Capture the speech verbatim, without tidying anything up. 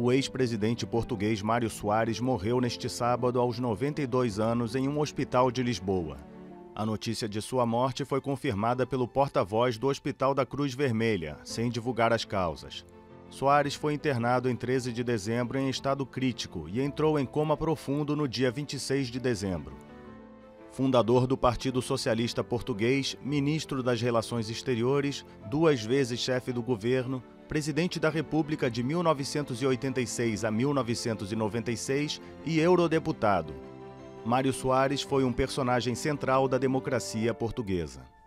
O ex-presidente português Mário Soares morreu neste sábado aos noventa e dois anos em um hospital de Lisboa. A notícia de sua morte foi confirmada pelo porta-voz do Hospital da Cruz Vermelha, sem divulgar as causas. Soares foi internado em treze de dezembro em estado crítico e entrou em coma profundo no dia vinte e seis de dezembro. Fundador do Partido Socialista Português, ministro das Relações Exteriores, duas vezes chefe do governo, presidente da República de mil novecentos e oitenta e seis a mil novecentos e noventa e seis e eurodeputado. Mário Soares foi um personagem central da democracia portuguesa.